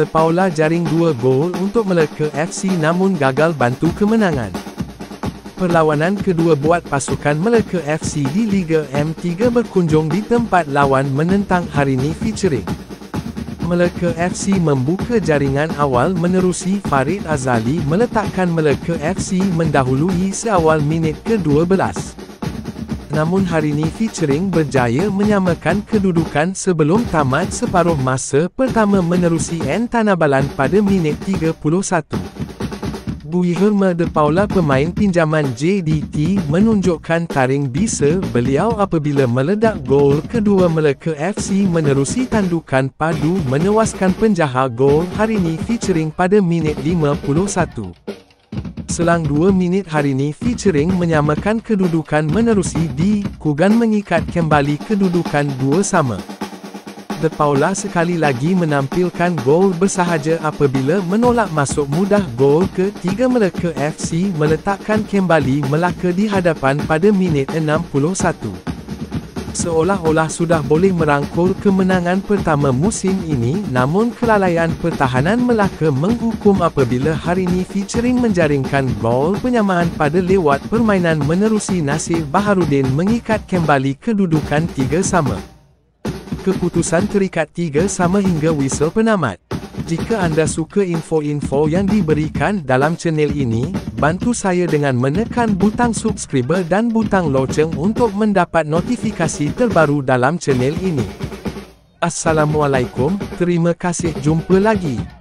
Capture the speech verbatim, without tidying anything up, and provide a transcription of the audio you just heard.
Terpaula jaring dua gol untuk Melaka F C namun gagal bantu kemenangan. Perlawanan kedua buat pasukan Melaka F C di Liga M tiga berkunjung di tempat lawan menentang Harini Featuring. Melaka F C membuka jaringan awal menerusi Farid Azali meletakkan Melaka F C mendahului seawal minit ke dua belas. Namun Harini Featuring berjaya menyamakan kedudukan sebelum tamat separuh masa pertama menerusi N Tanabalan pada minit tiga puluh satu. Bui Herma de Paula pemain pinjaman J D T menunjukkan taring bisa beliau apabila meledak gol kedua Melaka F C menerusi tandukan padu menewaskan penjaga gol Harini Featuring pada minit lima puluh satu. Selang dua minit Harini Featuring menyamakan kedudukan menerusi D. Kugan mengikat kembali kedudukan dua sama. De Paula sekali lagi menampilkan gol bersahaja apabila menolak masuk mudah gol ketiga Melaka F C meletakkan kembali Melaka di hadapan pada minit enam puluh satu. Seolah-olah sudah boleh merangkul kemenangan pertama musim ini namun kelalaian pertahanan Melaka menghukum apabila Harini Featuring menjaringkan gol penyamaan pada lewat permainan menerusi Nasir Baharudin mengikat kembali kedudukan tiga sama. Keputusan terikat tiga sama hingga whistle penamat. Jika anda suka info-info yang diberikan dalam channel ini, bantu saya dengan menekan butang subscribe dan butang loceng untuk mendapat notifikasi terbaru dalam channel ini. Assalamualaikum, terima kasih, jumpa lagi.